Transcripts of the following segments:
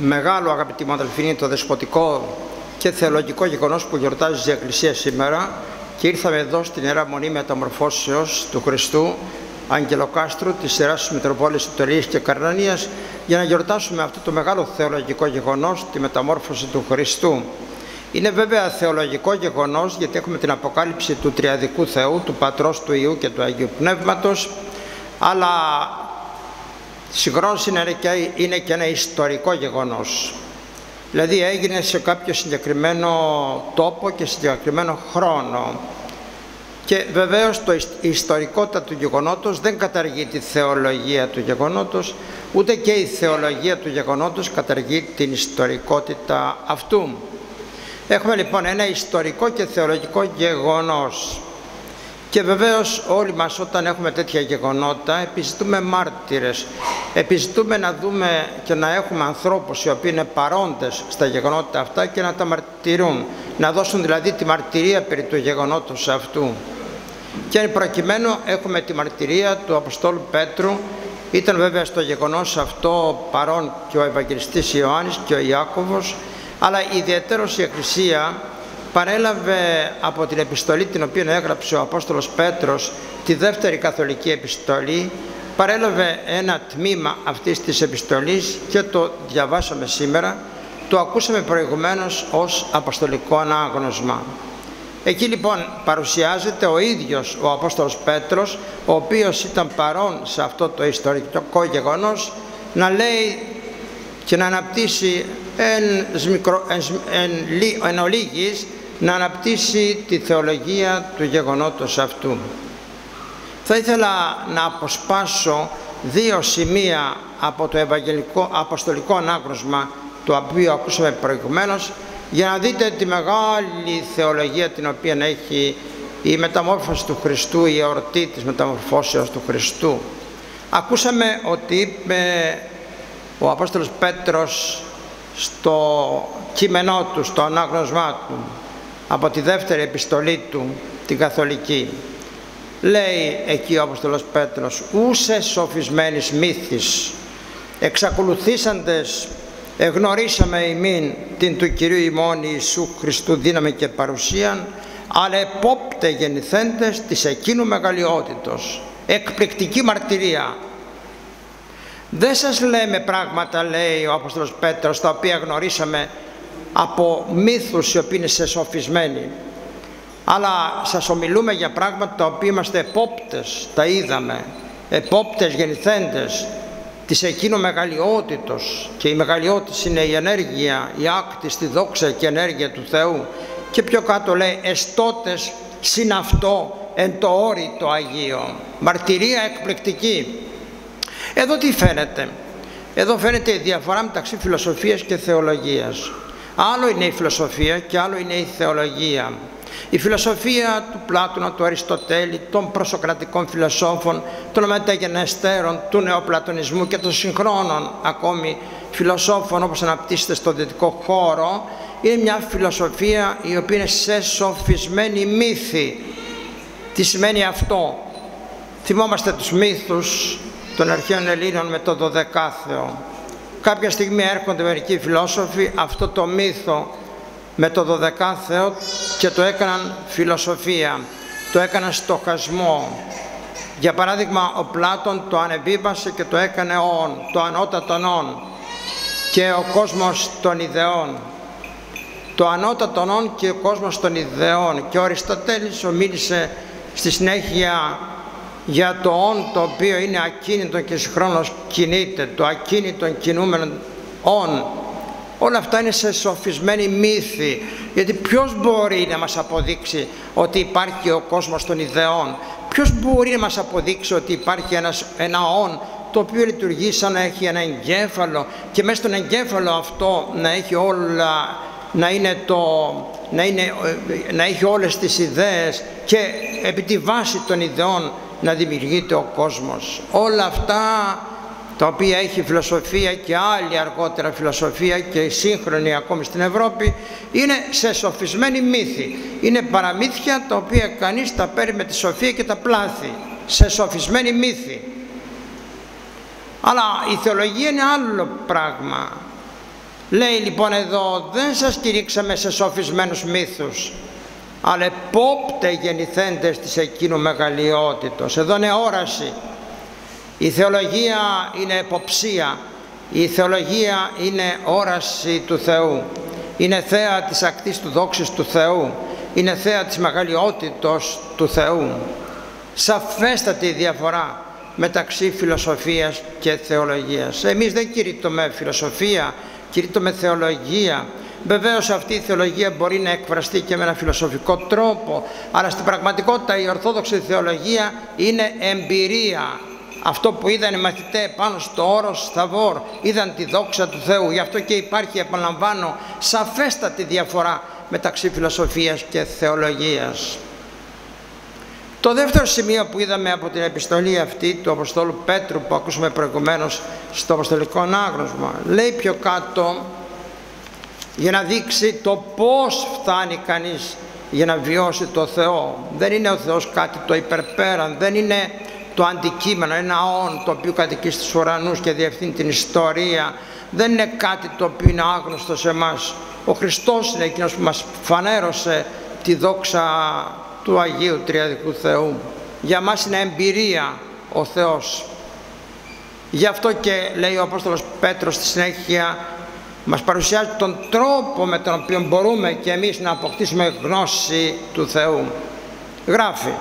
μεγάλο, αγαπητοί μου αδελφοί, είναι το δεσποτικό και θεολογικό γεγονός που γιορτάζει η Εκκλησία σήμερα, και ήρθαμε εδώ στην Ιερά Μονή Μεταμορφώσεως του Χριστού Αγγελοκάστρου της Ιεράς Μητροπόλης Ιταλίας και Καρνανίας, για να γιορτάσουμε αυτό το μεγάλο θεολογικό γεγονός, τη μεταμόρφωση του Χριστού. Είναι βέβαια θεολογικό γεγονός γιατί έχουμε την αποκάλυψη του Τριαδικού Θεού, του Πατρός, του Υιού και του Αγίου Πνεύματος, αλλά συγχρόνως είναι και ένα ιστορικό γεγονός. Δηλαδή έγινε σε κάποιο συγκεκριμένο τόπο και συγκεκριμένο χρόνο. Και βεβαίως η ιστορικότητα του γεγονότος δεν καταργεί τη θεολογία του γεγονότος, ούτε και η θεολογία του γεγονότος καταργεί την ιστορικότητα αυτού. Έχουμε λοιπόν ένα ιστορικό και θεολογικό γεγονός. Και βεβαίως όλοι μας όταν έχουμε τέτοια γεγονότα επιζητούμε μάρτυρες, επιζητούμε να δούμε και να έχουμε ανθρώπους οι οποίοι είναι παρόντες στα γεγονότα αυτά και να τα μαρτυρούν, να δώσουν δηλαδή τη μαρτυρία περί του γεγονότος αυτού. Και προκειμένου έχουμε τη μαρτυρία του Αποστόλου Πέτρου. Ήταν βέβαια στο γεγονός αυτό παρόν και ο Ευαγγελιστής Ιωάννης και ο Ιάκωβος, αλλά ιδιαιτέρως η Εκκλησία παρέλαβε από την επιστολή την οποία έγραψε ο Απόστολος Πέτρος, τη δεύτερη καθολική επιστολή, παρέλαβε ένα τμήμα αυτής της επιστολής και το διαβάσαμε σήμερα, το ακούσαμε προηγουμένως ως αποστολικό ανάγνωσμα. Εκεί λοιπόν παρουσιάζεται ο ίδιος ο Απόστολος Πέτρος, ο οποίος ήταν παρόν σε αυτό το ιστορικό γεγονός, να λέει και να αναπτύσσει εν ολίγης, να αναπτύσσει τη θεολογία του γεγονότος αυτού. Θα ήθελα να αποσπάσω δύο σημεία από το αποστολικό ανάγνωσμα, το οποίο ακούσαμε προηγουμένως, για να δείτε τη μεγάλη θεολογία την οποία έχει η μεταμόρφωση του Χριστού, η εορτή της μεταμορφώσεως του Χριστού. Ακούσαμε ότι είπε ο Απόστολος Πέτρος στο κείμενό του, στο ανάγνωσμά του, από τη δεύτερη επιστολή του, την καθολική. Λέει εκεί ο Απόστολος Πέτρος: «Ούσε σοφισμένης μύθης, εξακολουθήσαντες εγνωρίσαμε ημίν την του Κυρίου ημών Ιησού Χριστού δύναμη και παρουσίαν, αλλά επόπτε γεννηθέντες της εκείνου μεγαλειότητος». Εκπληκτική μαρτυρία. Δεν σας λέμε πράγματα, λέει ο Απόστολος Πέτρος, τα οποία γνωρίσαμε από μύθους οι οποίοι είναι σεσοφισμένοι, αλλά σας ομιλούμε για πράγματα τα οποία είμαστε επόπτες, τα είδαμε, επόπτες γεννηθέντες της εκείνου μεγαλειότητος, και η μεγαλειότητα είναι η ενέργεια, η άκτιστη δόξα και ενέργεια του Θεού, και πιο κάτω λέει εστώτες συν αυτό εν το όρι το Αγίο. Μαρτυρία εκπληκτική. Εδώ τι φαίνεται? Εδώ φαίνεται η διαφορά μεταξύ φιλοσοφίας και θεολογίας. Άλλο είναι η φιλοσοφία και άλλο είναι η θεολογία. Η φιλοσοφία του Πλάτωνα, του Αριστοτέλη, των προσοκρατικών φιλοσόφων, των μεταγενεστέρων, του νεοπλατωνισμού και των συγχρόνων ακόμη φιλοσόφων όπως αναπτύσσεται στο δυτικό χώρο, είναι μια φιλοσοφία η οποία είναι σεσοφισμένη μύθη. Τι σημαίνει αυτό? Θυμόμαστε τους μύθους των αρχαίων Ελλήνων με το 12άθεο. Κάποια στιγμή έρχονται μερικοί φιλόσοφοι αυτό το μύθο με το 12άθεο και το έκαναν φιλοσοφία, το έκαναν στοχασμό. Για παράδειγμα ο Πλάτων το ανεβίβασε και το έκανε όν, το ανώτατον όν, και ο κόσμος των ιδεών. Το ανώτατον όν και ο κόσμος των ιδεών. Και ο Αριστοτέλης ομίλησε στη συνέχεια για το όν, το οποίο είναι ακίνητο και συγχρόνως κινείται, το ακίνητο κινούμενο όν. Όλα αυτά είναι σε σοφισμένη μύθη, γιατί ποιος μπορεί να μας αποδείξει ότι υπάρχει ο κόσμος των ιδεών? Ποιος μπορεί να μας αποδείξει ότι υπάρχει ένα όν το οποίο λειτουργεί σαν να έχει ένα εγκέφαλο, και μέσα στον εγκέφαλο αυτό να έχει όλα, να έχει όλες τις ιδέες, και επί τη βάση των ιδεών να δημιουργείται ο κόσμος? Όλα αυτά τα οποία έχει η φιλοσοφία και άλλη αργότερα φιλοσοφία και η σύγχρονη ακόμη στην Ευρώπη, είναι σε σοφισμένη μύθη. Είναι παραμύθια τα οποία κανείς τα παίρνει με τη σοφία και τα πλάθει. Σε σοφισμένη μύθη. Αλλά η θεολογία είναι άλλο πράγμα. Λέει λοιπόν εδώ, δεν σας κηρύξαμε σε σοφισμένους μύθους, αλλά επόπτε γεννηθέντες της εκείνου μεγαλειότητος. Εδώ είναι όραση. Η θεολογία είναι εποψία. Η θεολογία είναι όραση του Θεού. Είναι θέα της ακτής του δόξης του Θεού. Είναι θέα της μεγαλειότητος του Θεού. Σαφέστατη διαφορά μεταξύ φιλοσοφίας και θεολογίας. Εμείς δεν κηρύττουμε φιλοσοφία, κηρύττουμε θεολογία. Βεβαίως αυτή η θεολογία μπορεί να εκφραστεί και με ένα φιλοσοφικό τρόπο, αλλά στην πραγματικότητα η ορθόδοξη θεολογία είναι εμπειρία. Αυτό που είδαν οι μαθητές πάνω στο όρος Θαβόρ, είδαν τη δόξα του Θεού. Γι' αυτό και υπάρχει, επαναλαμβάνω, σαφέστατη διαφορά μεταξύ φιλοσοφίας και θεολογίας. Το δεύτερο σημείο που είδαμε από την επιστολή αυτή του Αποστόλου Πέτρου, που ακούσαμε προηγουμένως στο Αποστολικό Ανάγνωσμα, λέει πιο κάτω, για να δείξει το πώς φτάνει κανείς για να βιώσει το Θεό. Δεν είναι ο Θεός κάτι το υπερπέραν, δεν είναι το αντικείμενο, ένα όν το οποίο κατοικεί στους ουρανούς και διευθύνει την ιστορία, δεν είναι κάτι το οποίο είναι άγνωστο σε εμάς. Ο Χριστός είναι εκείνος που μας φανέρωσε τη δόξα του Αγίου Τριαδικού Θεού. Για μας είναι εμπειρία ο Θεός. Γι' αυτό και λέει ο Απόστολος Πέτρος στη συνέχεια, μας παρουσιάζει τον τρόπο με τον οποίο μπορούμε και εμείς να αποκτήσουμε γνώση του Θεού. Γράφει,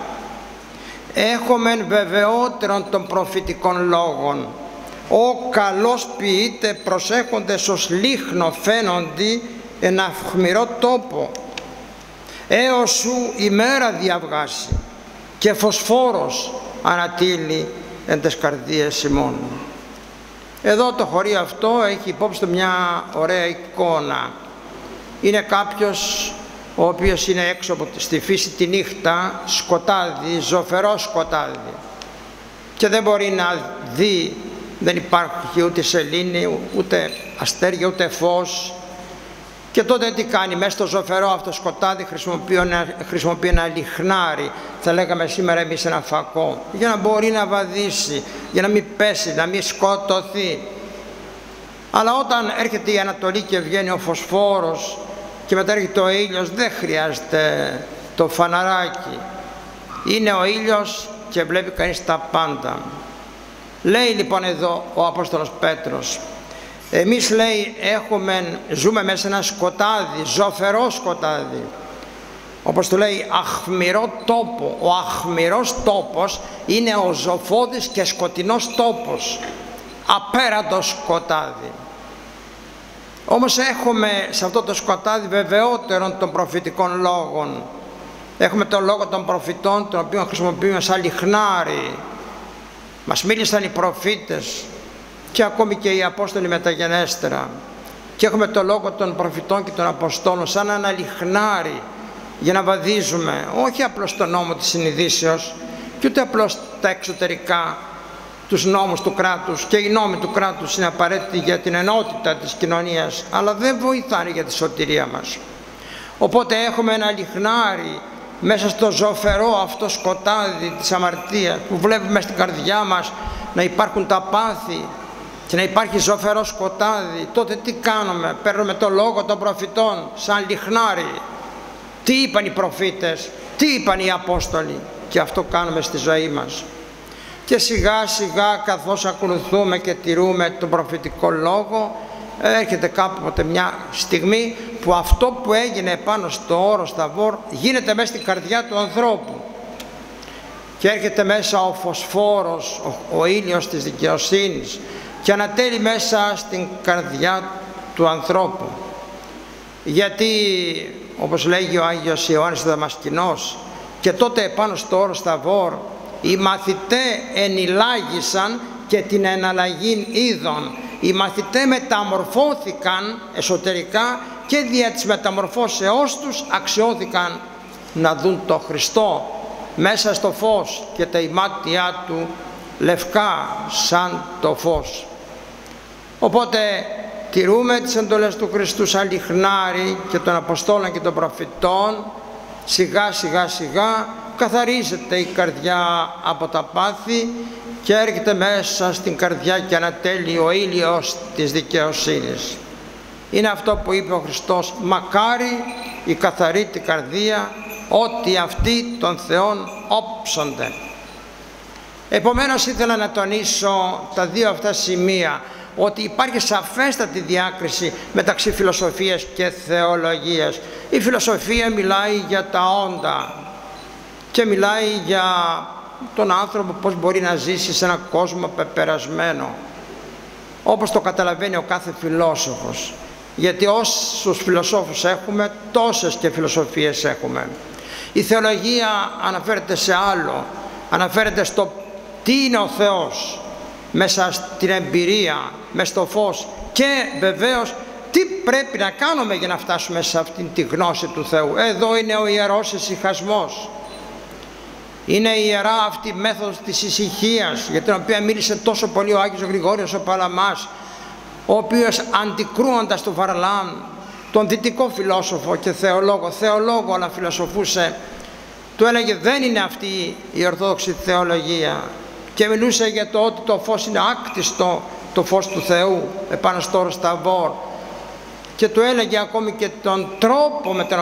«Έχομεν βεβαιότερον των προφητικών λόγων, ο καλός ποιείται προσέχοντες ως λίχνο φαίνοντι εν αυχμηρό τόπο, έως σου ημέρα διαβγάσει και φωσφόρος ανατείλει εν τες καρδίες ημών». Εδώ το χωρίο αυτό έχει υπόψη του μια ωραία εικόνα. Είναι κάποιος ο οποίος είναι έξω από στη φύση τη νύχτα, σκοτάδι, ζωφερό σκοτάδι, και δεν μπορεί να δει, δεν υπάρχει ούτε σελήνη, ούτε αστέρια, ούτε φως. Και τότε τι κάνει? Μέσα στο ζωφερό αυτό σκοτάδι χρησιμοποιεί ένα λιχνάρι, θα λέγαμε σήμερα εμείς ένα φακό, για να μπορεί να βαδίσει, για να μην πέσει, να μην σκοτωθεί. Αλλά όταν έρχεται η Ανατολή και βγαίνει ο φωσφόρος και μετά έρχεται ο ήλιος, δεν χρειάζεται το φαναράκι. Είναι ο ήλιος και βλέπει κανείς τα πάντα. Λέει λοιπόν εδώ ο Απόστολος Πέτρος, εμείς λέει ζούμε μέσα σε ένα σκοτάδι, ζωφερό σκοτάδι, όπως το λέει αχμηρό τόπο. Ο αχμηρός τόπος είναι ο ζωφώδης και σκοτεινός τόπος, απέραντο σκοτάδι. Όμως έχουμε σε αυτό το σκοτάδι βεβαιότερον των προφητικών λόγων. Έχουμε τον λόγο των προφητών, τον οποίο χρησιμοποιούμε σαν λιχνάρι. Μας μίλησαν οι προφήτες και ακόμη και οι Απόστολοι μεταγενέστερα. Και έχουμε το λόγο των προφητών και των Αποστόλων σαν ένα λιχνάρι για να βαδίζουμε, όχι απλώς τον νόμο της συνειδήσεως και ούτε απλώς τα εξωτερικά, τους νόμους του κράτους. Και οι νόμοι του κράτους είναι απαραίτητοι για την ενότητα της κοινωνίας, αλλά δεν βοηθάνε για τη σωτηρία μας. Οπότε έχουμε ένα λιχνάρι μέσα στο ζωφερό αυτό σκοτάδι της αμαρτίας, που βλέπουμε στην καρδιά μας να υπάρχουν τα πάθη και να υπάρχει ζωφερό σκοτάδι. Τότε τι κάνουμε? Παίρνουμε το λόγο των προφητών σαν λιχνάρι. Τι είπαν οι προφήτες, τι είπαν οι Απόστολοι, και αυτό κάνουμε στη ζωή μας. Και σιγά σιγά, καθώς ακολουθούμε και τηρούμε τον προφητικό λόγο, έρχεται κάποτε μια στιγμή που αυτό που έγινε πάνω στο όρος Θαβόρ γίνεται μέσα στην καρδιά του ανθρώπου και έρχεται μέσα ο φωσφόρος, ο ήλιος της δικαιοσύνης, και ανατέλει μέσα στην καρδιά του ανθρώπου. Γιατί όπως λέγει ο Άγιος Ιωάννης ο Δαμασκηνός, και τότε πάνω στο όρος Θαβόρ οι μαθητές ενηλάγησαν και την εναλλαγήν είδων. Οι μαθητές μεταμορφώθηκαν εσωτερικά και δια της μεταμορφώσεώς τους αξιώθηκαν να δουν το Χριστό μέσα στο φως και τα ημάτια του λευκά σαν το φως. Οπότε τηρούμε τις εντολές του Χριστού σαν λιχνάρι και των Αποστόλων και των προφητών. Σιγά σιγά σιγά καθαρίζεται η καρδιά από τα πάθη και έρχεται μέσα στην καρδιά και ανατέλει ο ήλιος της δικαιοσύνης. Είναι αυτό που είπε ο Χριστός: μακάρι η καθαρή την καρδία, ότι αυτοί των Θεών όψονται. Επομένως ήθελα να τονίσω τα δύο αυτά σημεία, ότι υπάρχει σαφέστατη διάκριση μεταξύ φιλοσοφίας και θεολογίας. Η φιλοσοφία μιλάει για τα όντα και μιλάει για τον άνθρωπο πώς μπορεί να ζήσει σε έναν κόσμο πεπερασμένο, όπως το καταλαβαίνει ο κάθε φιλόσοφος, γιατί όσους φιλοσόφους έχουμε, τόσες και φιλοσοφίες έχουμε. Η θεολογία αναφέρεται σε άλλο, αναφέρεται στο τι είναι ο Θεός μέσα στην εμπειρία, μέσα στο φως, και βεβαίως τι πρέπει να κάνουμε για να φτάσουμε σε αυτήν τη γνώση του Θεού. Εδώ είναι ο ιερός ησυχασμός. Είναι η ιερά αυτή η μέθοδος της ησυχίας, για την οποία μίλησε τόσο πολύ ο Άγιος Γρηγόριος ο Παλαμάς, ο οποίος αντικρούοντας τον Βαρλάμ, τον δυτικό φιλόσοφο και θεολόγο αλλά φιλοσοφούσε, του έλεγε δεν είναι αυτή η ορθόδοξη θεολογία, και μιλούσε για το ότι το φως είναι άκτιστο, το φως του Θεού επάνω στο όρος Ταβόρ, και του έλεγε ακόμη και τον τρόπο με τον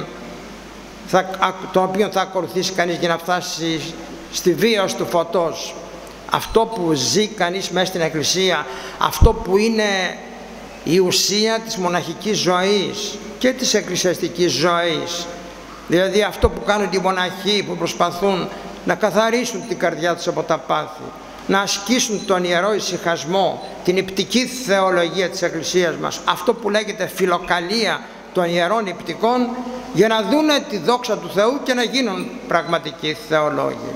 οποίο θα ακολουθήσει κανείς για να φτάσει στη βίωση του φωτός. Αυτό που ζει κανείς μέσα στην Εκκλησία, αυτό που είναι η ουσία της μοναχικής ζωής και της εκκλησιαστικής ζωής, δηλαδή αυτό που κάνουν οι μοναχοί που προσπαθούν να καθαρίσουν την καρδιά τους από τα πάθη, να ασκήσουν τον ιερό ησυχασμό, την υπτική θεολογία της Εκκλησίας μας, αυτό που λέγεται φιλοκαλία των ιερών υπτικών, για να δούνε τη δόξα του Θεού και να γίνουν πραγματικοί θεολόγοι.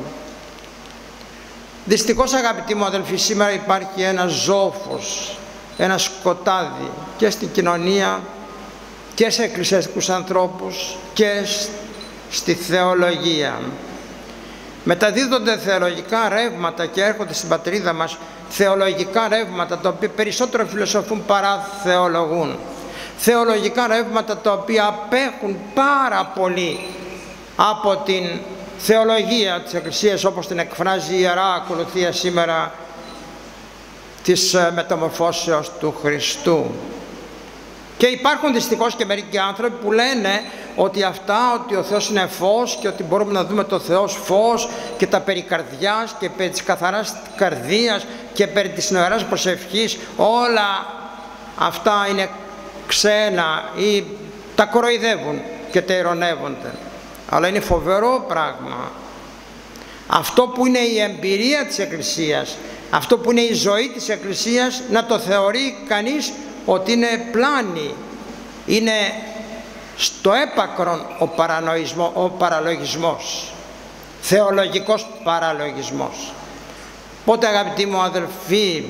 Δυστυχώς, αγαπητοί μου αδελφοί, σήμερα υπάρχει ένα ζόφος, ένα σκοτάδι και στην κοινωνία και σε εκκλησιαστικούς ανθρώπους και στη θεολογία. Μεταδίδονται θεολογικά ρεύματα και έρχονται στην πατρίδα μας θεολογικά ρεύματα, τα οποία περισσότερο φιλοσοφούν παρά θεολογούν. Θεολογικά ρεύματα τα οποία απέχουν πάρα πολύ από την θεολογία της Εκκλησίας, όπως την εκφράζει η Ιερά Ακολουθία σήμερα της μεταμορφώσεως του Χριστού. Και υπάρχουν δυστυχώς και μερικοί άνθρωποι που λένε ότι ο Θεός είναι φως και ότι μπορούμε να δούμε το Θεό φως, και τα περί καρδιάς και περί της καθαράς καρδίας και περί της νοεράς προσευχής, όλα αυτά είναι ξένα ή τα κοροϊδεύουν και τα ειρωνεύονται. Αλλά είναι φοβερό πράγμα. Αυτό που είναι η εμπειρία της Εκκλησίας, αυτό που είναι η ζωή της Εκκλησίας, να το θεωρεί κανείς ότι είναι πλάνη, είναι στο έπακρον ο παραλογισμός, θεολογικός παραλογισμός. Οπότε, αγαπητοί μου αδελφοί,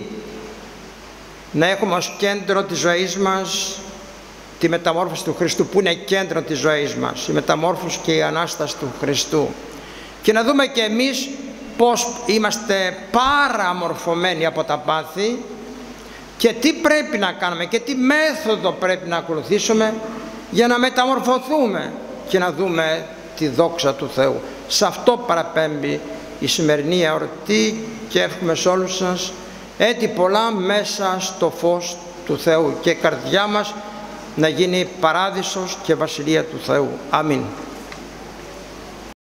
να έχουμε ως κέντρο της ζωής μας τη μεταμόρφωση του Χριστού, που είναι κέντρο της ζωής μας, η μεταμόρφωση και η Ανάσταση του Χριστού, και να δούμε και εμείς πως είμαστε παραμορφωμένοι από τα πάθη και τι πρέπει να κάνουμε και τι μέθοδο πρέπει να ακολουθήσουμε για να μεταμορφωθούμε και να δούμε τη δόξα του Θεού. Σε αυτό παραπέμπει η σημερινή εορτή, και εύχομαι σε όλους σας έτη πολλά μέσα στο φως του Θεού και η καρδιά μας να γίνει παράδεισος και βασιλεία του Θεού. Αμήν.